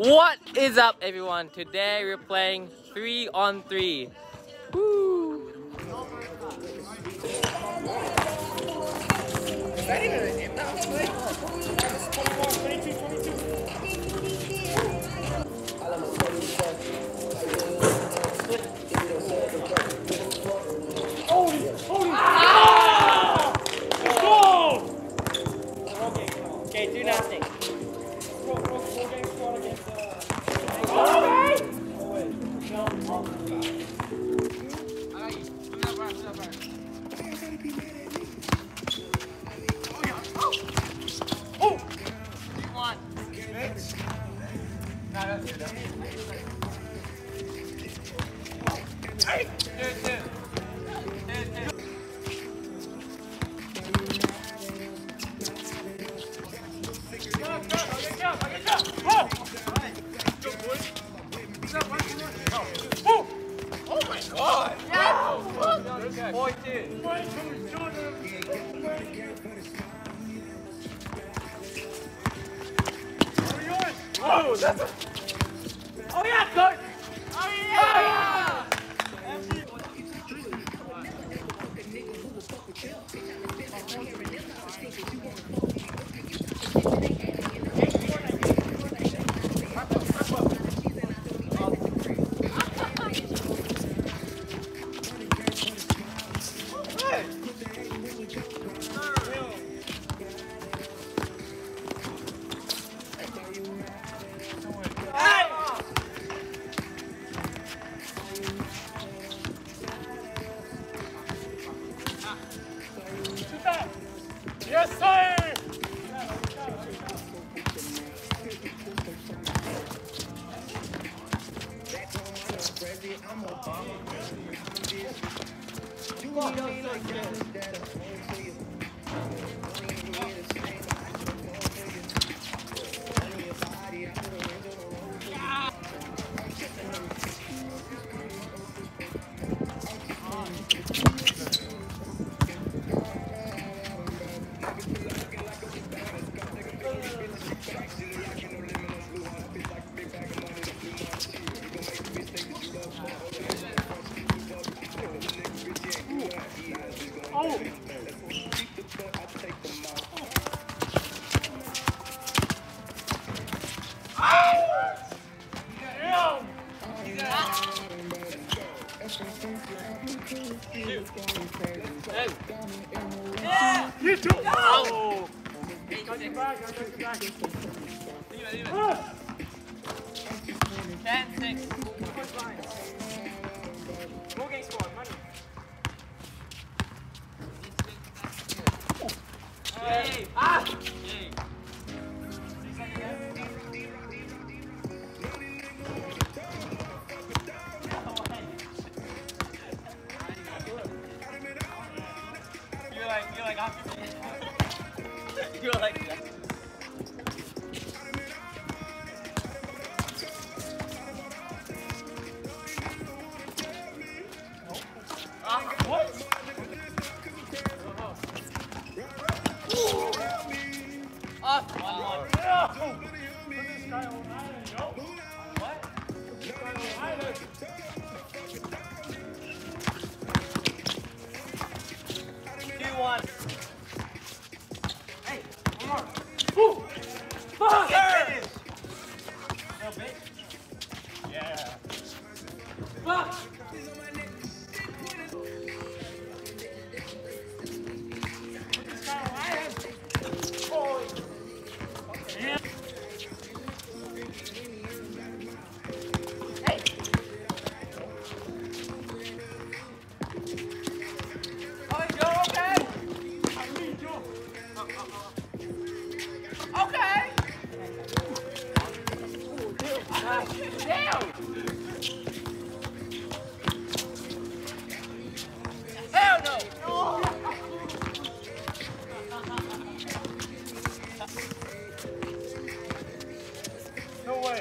What is up, everyone? Today we're playing 3-on-3. Woo! Is that even an inbound play? It's 21, 22, 22. Let's go! Okay, do nothing. Oh, that's a... Oh yeah, coach! Oh yeah! Yes, sir! You too! No! 10-6. More game squad, money. Hey! Hey! You're like after me. You're like that. What? Off 1-1. Put this guy on island, yo. What? Put this guy on island. 2-1. Hey, one more. Ooh! Fuck! Yes! No, bitch. Yeah. Fuck! Put this guy on island. Oh. Yeah. Hey. Oh, you're okay? I need you. Okay! Damn! Hell no! No way.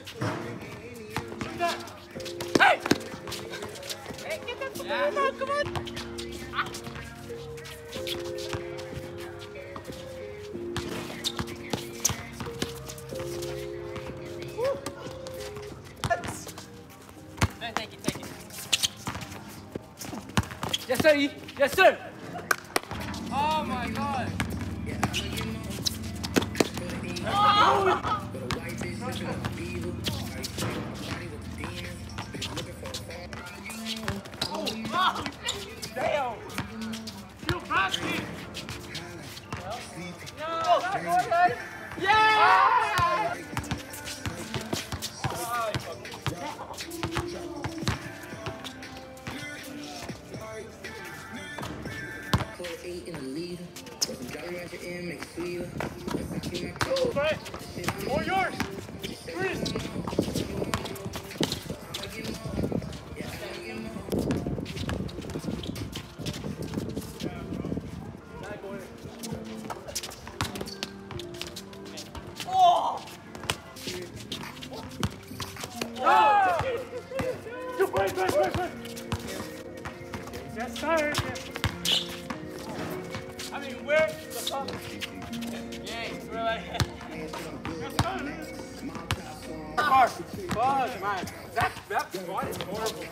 Hey! Hey, get that fucking remote, come on! Woo. sir. Yes, sir. Oh my god. Damn. You basket. Yeah! All yours. Freeze. Oh! You play. Yes, sir. I mean, where's the fuck? Yes, we're like... Fuck, man. That spot is horrible.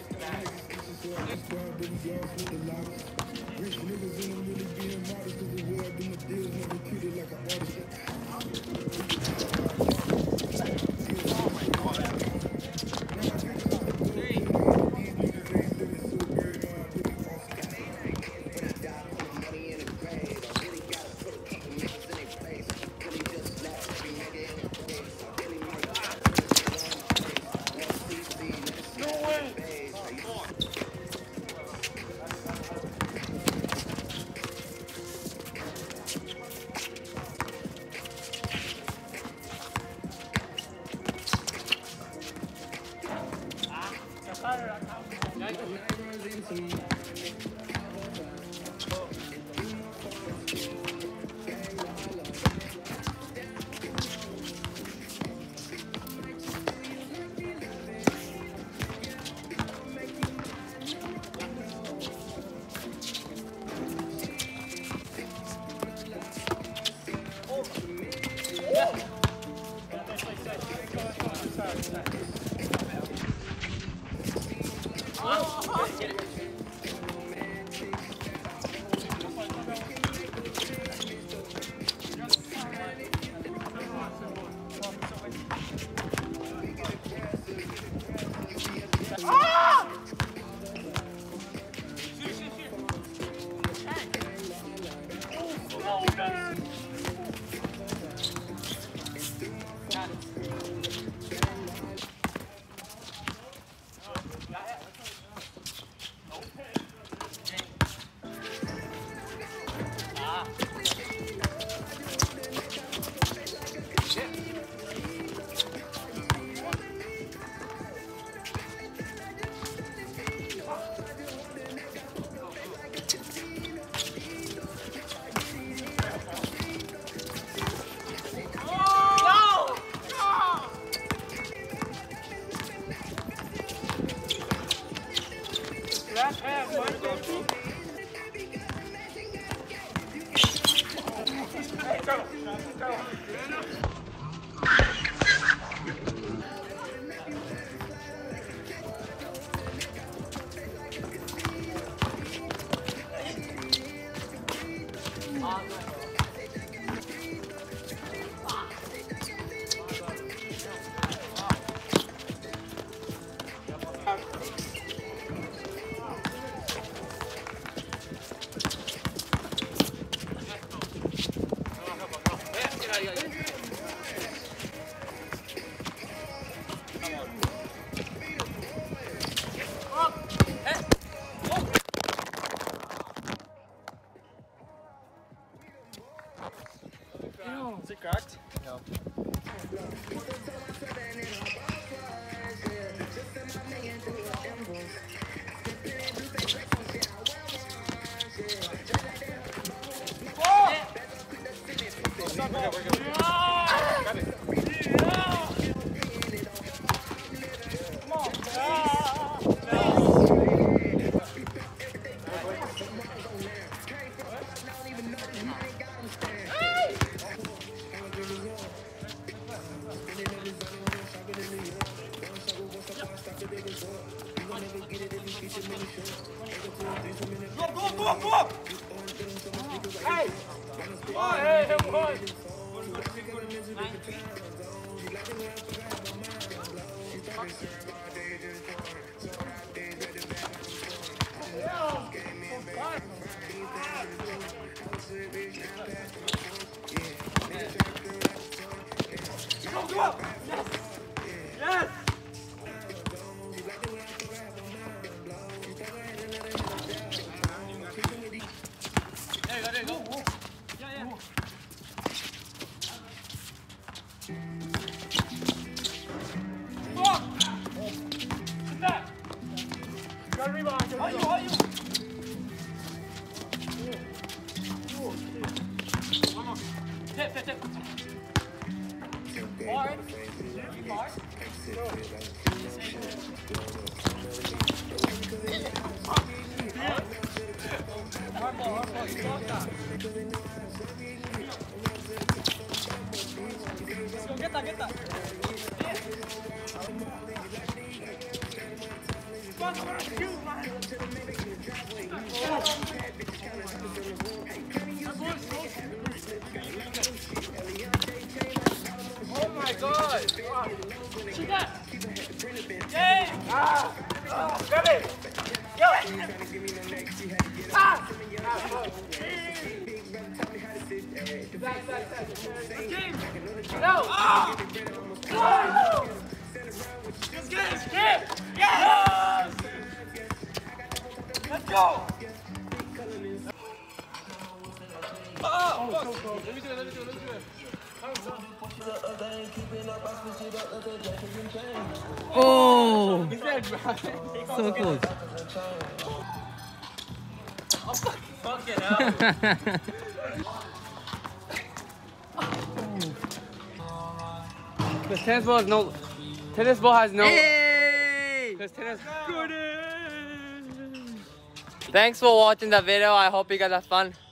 Last half, man. Hey, go. Is it cracked? No. Go up! Hey! Oh, hey, boy! Go up! Yes! Yes! There you go. Yeah. Fuck! What's that? Got a rebound. Are you? One more. Tip. Hard. Hard. Hard ball. Stop that. Let's go, get that. Oh my God! Shoot that! Yay! Grab it! Get it! No! Yes! Let's go! Oh, fuck. Let me do it. Oh! So close. Fuck it out. Because tennis ball has no. Hey! Because tennis. Thanks for watching the video. I hope you guys had fun.